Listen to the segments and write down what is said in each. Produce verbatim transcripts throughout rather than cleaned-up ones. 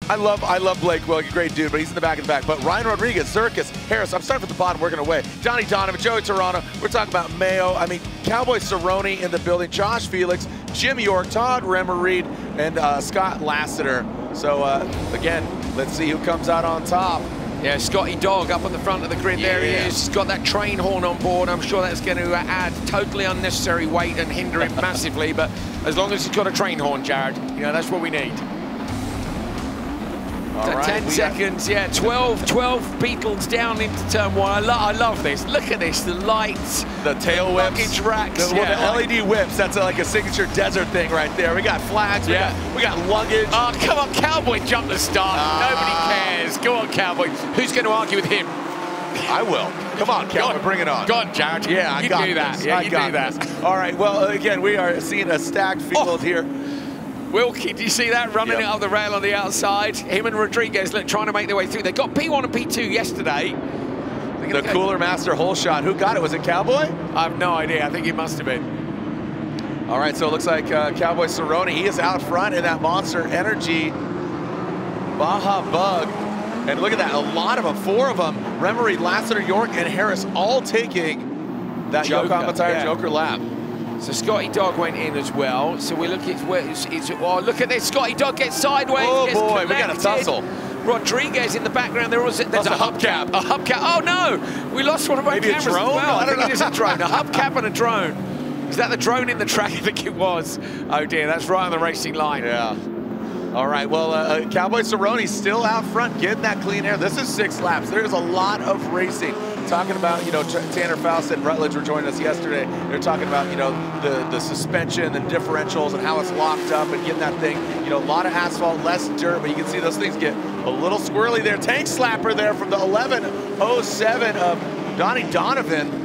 I love I love Blake Wilkie, great dude, but he's in the back of the back. But Ryan Rodriguez, Zerkis, Harris, I'm starting from the bottom, working away. Donnie Donovan, Joey Toronto, we're talking about Mayo. I mean, Cowboy Cerrone in the building, Josh Felix, Jim York, Todd Remereed, and uh, Scott Lassiter. So, uh, again, let's see who comes out on top. Yeah, Scotty Dog up on the front of the grid. Yeah. There he is. He's got that train horn on board. I'm sure that's going to add totally unnecessary weight and hinder him massively. But as long as he's got a train horn, Jared, you know, that's what we need. All right, ten seconds, yeah, twelve, twelve Beatles down into turn one. I, lo I love this. Look at this, the lights, the tail whips, luggage racks, the, yeah, the L E D whips. That's a, like a signature desert thing right there. We got flags, yeah. we, got, we got luggage. Oh, come on, Cowboy jumped the start. Ah. Nobody cares. Go on, Cowboy. Who's going to argue with him? I will. Come on, Cowboy, bring it on. Go on, Jared. Yeah, I you got do this. that. Yeah, I you got do that. This. All right, well, again, we are seeing a stacked field oh. here. Wilkie, do you see that? Running yep. it up the rail on the outside. Him and Rodriguez look, trying to make their way through. They got P one and P two yesterday. The go. Cooler Master hole shot. Who got it? Was it Cowboy? I have no idea. I think it must have been. All right, so it looks like uh, Cowboy Cerrone, he is out front in that Monster Energy Baja Bug. And look at that, a lot of them, four of them. Remery, Lassiter, York, and Harris all taking that Yokohama Tire yeah. Joker lap. So Scotty Dog went in as well. So we look at where it's, it's oh, look at this. Scotty Dog gets sideways. Oh gets boy, connected. we got a tussle. Rodriguez in the background. There was there's That's a, a hubcap. A hubcap. Oh no, we lost one of our Maybe cameras a drone? as well. I, I think know. it is a drone. A hubcap and a drone. Is that the drone in the track? I think it was. Oh dear, that's right on the racing line. Yeah. All right, well, uh, Cowboy Cerrone still out front, getting that clean air. This is six laps. There's a lot of racing. Talking about, you know, Tanner Faust and Rutledge were joining us yesterday. They're talking about, you know, the, the suspension and differentials and how it's locked up and getting that thing, you know, a lot of asphalt, less dirt, but you can see those things get a little squirrely there. Tank slapper there from the eleven oh seven of Donnie Donovan.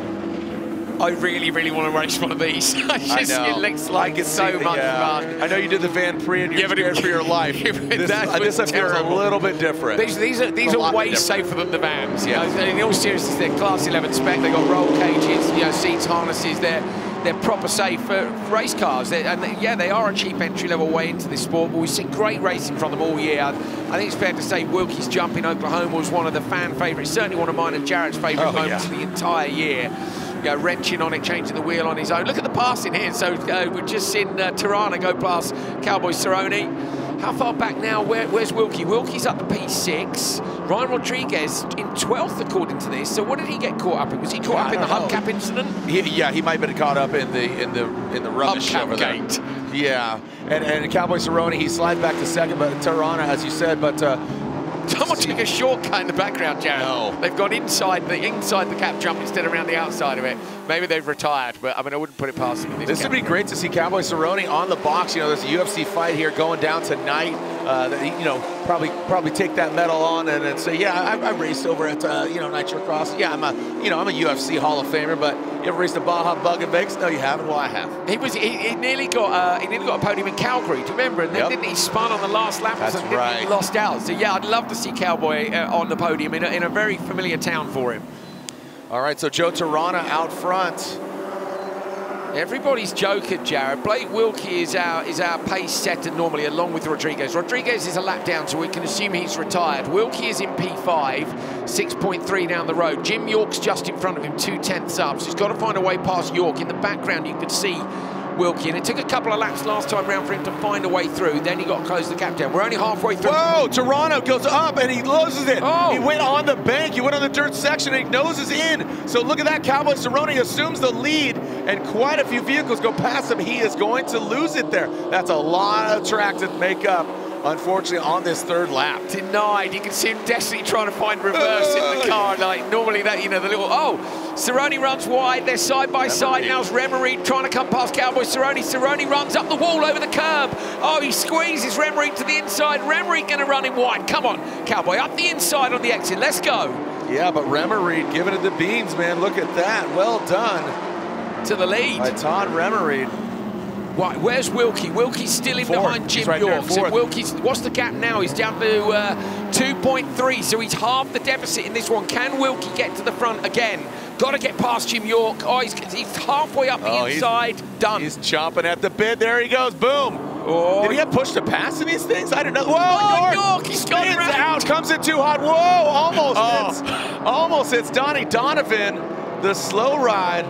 I really, really want to race one of these. I just, I know. It looks like it's so much yeah. fun. I know you did the Van Prix and you're yeah, scared for your life. This, uh, this feels a little bit different. These, these are, these are way safer than the vans. Yeah. You know, in all seriousness, they're class eleven spec. They've got roll cages, you know, seats, harnesses. They're they're proper safe for race cars. They're, and they, yeah, they are a cheap entry-level way into this sport, but we've seen great racing from them all year. I, I think it's fair to say Wilkie's jump in Oklahoma was one of the fan favourites, certainly one of mine and Jared's favourite oh, moments yeah. of the entire year. You know, wrenching on it, changing the wheel on his own. Look at the passing here. So uh, we've just seen uh, Tirana go past Cowboy Cerrone. How far back now? Where, where's Wilkie? Wilkie's up to P six. Ryan Rodriguez in twelfth, according to this. So what did he get caught up in? Was he caught yeah, up in the hubcap incident? He, yeah, he might have been caught up in the in the in the rubbish hubcap over there. gate. Yeah, and and Cowboy Cerrone, he slides back to second, but Tirana, as you said, but. Uh, Someone took a shortcut in the background, Jared. No. They've gone inside the inside the cap jump instead of around the outside of it. Maybe they've retired, but I mean, I wouldn't put it past them. This, this would be great to see Cowboy Cerrone on the box. You know, there's a U F C fight here going down tonight. Uh, that, you know, probably probably take that medal on and, and say, yeah, I, I raced over at uh, you know Nitro Cross. Yeah, I'm a you know I'm a U F C Hall of Famer, but you ever raced a Baja Bug in Vegas? No, you haven't. Well, I have. He was he, he nearly got uh, he nearly got a podium in Calgary. Do you remember? And then yep. didn't he spun on the last lap? That's or something, right. He lost out. So yeah, I'd love to see Cowboy uh, on the podium in a, in a very familiar town for him. All right, so Joe Tirana out front. Everybody's joker, Jared. Blake Wilkie is our, is our pace setter normally, along with Rodriguez. Rodriguez is a lap down, so we can assume he's retired. Wilkie is in P five, six point three down the road. Jim York's just in front of him, two tenths up. So he's got to find a way past York. In the background, you can see Wilkie, and it took a couple of laps last time round for him to find a way through. Then he got to close the gap down. We're only halfway through. Whoa, Toronto goes up and he loses it. Oh. He went on the bank, he went on the dirt section, and he noses in. So look at that, Cowboy Cerrone assumes the lead, and quite a few vehicles go past him. He is going to lose it there. That's a lot of track to make up, unfortunately, on this third lap. Denied. You can see him desperately trying to find reverse in the car. Like normally that, you know, the little, oh, Cerrone runs wide. They're side by side. Now it's Remery trying to come past Cowboy Cerrone. Cerrone runs up the wall over the curb. Oh, he squeezes Remery to the inside. Remery going to run him wide. Come on, Cowboy, up the inside on the exit. Let's go. Yeah, but Remery giving it the beans, man. Look at that. Well done. To the lead. By Todd Remery. Right, where's Wilkie? Wilkie's still in Fourth. behind Jim right York. So Wilkie's, what's the gap now? He's down to uh, two point three, so he's half the deficit in this one. Can Wilkie get to the front again? Got to get past Jim York. Oh, he's, he's halfway up the oh, inside. He's, Done. He's chomping at the bit. There he goes. Boom. Oh, did he get pushed to pass in these things? I don't know. Whoa, oh, York. York comes in too hot. Whoa, almost Oh. hits, almost hits Donnie Donovan, the slow ride.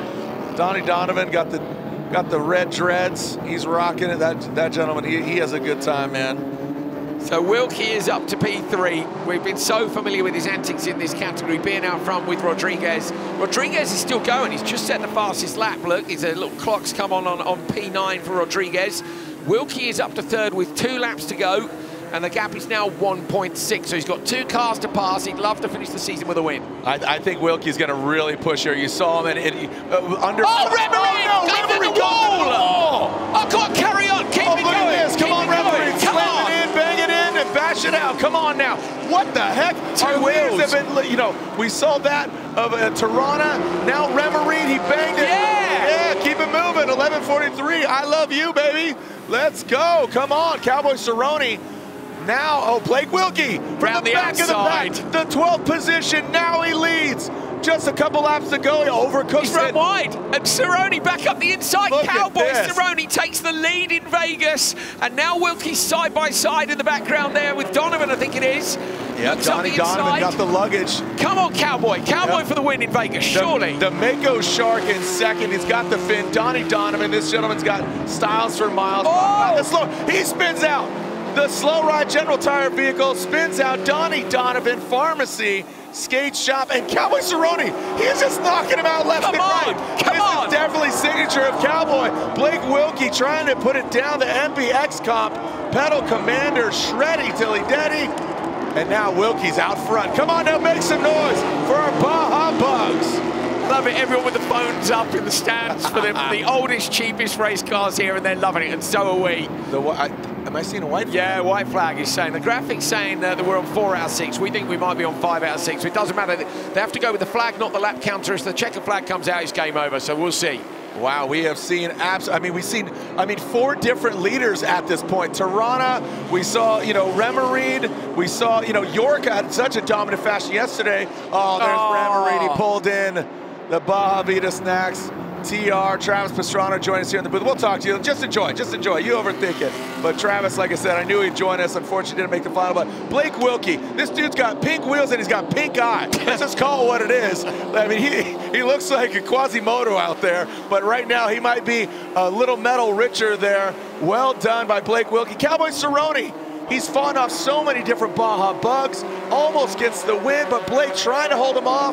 Donnie Donovan got the got the red dreads. He's rocking it. That that gentleman, he, he has a good time, man. So Wilkie is up to P three. We've been so familiar with his antics in this category, being out front with Rodriguez. Rodriguez is still going. He's just set the fastest lap. Look, his little clock's come on, on on P nine for Rodriguez. Wilkie is up to third with two laps to go, and the gap is now one point six. So he's got two cars to pass. He'd love to finish the season with a win. I, I think Wilkie's going to really push here. You saw him and, and uh, under. Oh, Reverie! Oh, no, Go Reverie to the wall! wall! Oh, God, carry on. Keep Oh, it look going. at this. Come Keep on, it going. Reverie. Come Slam on. it in, bang it in, and bash it out. Come on now. What the heck? Two Our leaders wheels. have been, you know, we saw that of uh, Tirana. Now Reverie, he banged it. Yeah. Yeah, keep it moving. eleven forty-three. I love you, baby. Let's go. Come on, Cowboy Cerrone. Now, oh, Blake Wilkie from Round the the back outside. of the pack. The twelfth position. Now he leads. Just a couple laps to go. He overcooks He's run it. wide, and Cerrone back up the inside. Look at Cowboy this. Cerrone takes the lead in Vegas, and now Wilkie's side by side in the background there with Donovan, I think it is. Yeah, Looks up Donnie the Donovan inside. got the luggage. Come on, Cowboy. Cowboy Yep. for the win in Vegas, The- surely. The, Mako Shark in second. He's got the fin. Donnie Donovan, this gentleman's got styles for miles. Oh! Uh, the slow, he spins out. The slow ride General Tire vehicle spins out. Donnie Donovan, Pharmacy, Skate Shop, and Cowboy Cerrone. He's just knocking him out left Come and on, right. come this on. is definitely signature of Cowboy. Blake Wilkie trying to put it down. The M P X comp. Pedal Commander, shreddy Tilly Deddy. And now Wilkie's out front. Come on now, make some noise for our Baja Bugs. Love it, everyone with the phones up in the stands for the, the oldest, cheapest race cars here, and they're loving it, and so are we. The, I, am I seeing a white flag? Yeah, white flag is saying, the graphic's saying uh, that we're on four out of six. We think we might be on five out of six. So it doesn't matter. They have to go with the flag, not the lap counter. If the checker flag comes out, it's game over, so we'll see. Wow, we have seen abs. I mean, we've seen. I mean, four different leaders at this point. Tirana, we saw. You know, Remerid. We saw. You know, York had such a dominant fashion yesterday. Oh, there's Oh. Remerid. He pulled in the Baja Vita snacks. T R, Travis Pastrana join us here in the booth. We'll talk to you. Just enjoy, just enjoy. You overthink it. But Travis, like I said, I knew he'd join us. Unfortunately, didn't make the final. But Blake Wilkie, this dude's got pink wheels and he's got pink eye. Let's just call it what it is. I mean, he, he looks like a Quasimodo out there. But right now, he might be a little metal richer there. Well done by Blake Wilkie. Cowboy Cerrone. He's fought off so many different Baja Bugs. Almost gets the win, but Blake trying to hold him off.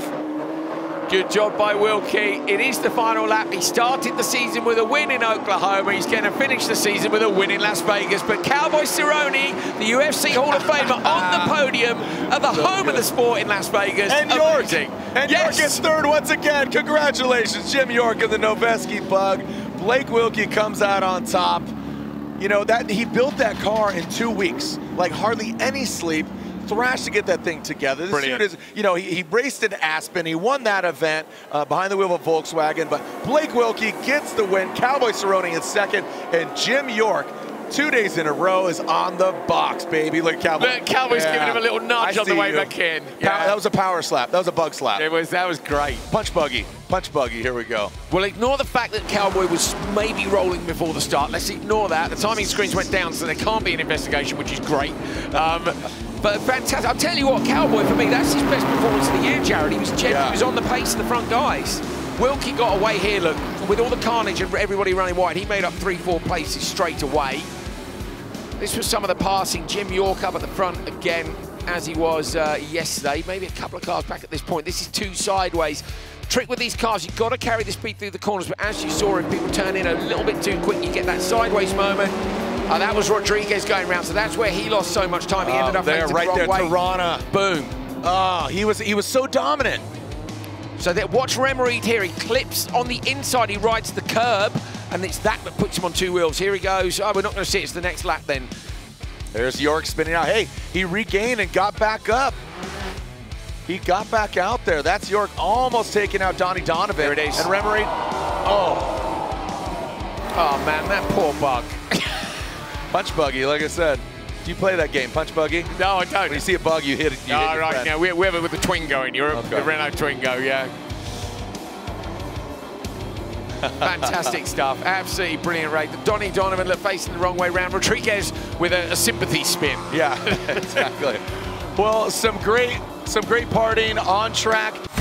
Good job by Wilkie. It is the final lap. He started the season with a win in Oklahoma. He's going to finish the season with a win in Las Vegas. But Cowboy Cerrone, the U F C Hall of Famer, on the podium at the home of the sport in Las Vegas. And York. Amazing. And Yes. York gets third once again. Congratulations, Jim York of the Noveski Bug. Blake Wilkie comes out on top. You know, that he built that car in two weeks, like hardly any sleep. Thrashed to get that thing together. This Brilliant. dude is, you know, he, he raced in Aspen. He won that event uh, behind the wheel of Volkswagen. But Blake Wilkie gets the win. Cowboy Cerrone in second. And Jim York, two days in a row, is on the box, baby. Look, Cowboy. Look, Cowboy's Yeah. giving him a little nudge I on the see way you. back in. Pow- Yeah. That was a power slap. That was a bug slap. It was, that was great. Punch buggy. Punch buggy. Here we go. Well, ignore the fact that Cowboy was maybe rolling before the start. Let's ignore that. The timing screens went down, so there can't be an investigation, which is great. Um, but fantastic. I'll tell you what, Cowboy, for me, that's his best performance of the year, Jared. He was genuine. Yeah. He was on the pace of the front guys. Wilkie got away here, look. With all the carnage and everybody running wide, he made up three, four places straight away. This was some of the passing. Jim York up at the front again, as he was uh, yesterday. Maybe a couple of cars back at this point. This is two sideways. Trick with these cars, you've got to carry the speed through the corners, but as you saw, if people turn in a little bit too quick, you get that sideways moment. Uh, that was Rodriguez going round, so that's where he lost so much time. He ended Oh, up there, the right wrong there, way. Tirana. Boom. Oh, he was he was so dominant. So that, watch Remerid here. He clips on the inside. He rides the curb, and it's that that puts him on two wheels. Here he goes. Oh, we're not going to see it. It's the next lap then. There's York spinning out. Hey, he regained and got back up. He got back out there. That's York almost taking out Donnie Donovan. There it is. And Remerid, oh, Oh, man, that poor bug. punch buggy, like I said. Do you play that game, punch buggy? No, I don't. When you see a bug, you hit it. You No, hit your right friend. now we, we have it with the Twingo in Europe, Okay. the Renault Twingo, yeah. Fantastic stuff, absolutely brilliant race. Donnie Donovan look, facing the wrong way round. Rodriguez with a, a sympathy spin. Yeah, exactly. Well, some great, some great partying on track.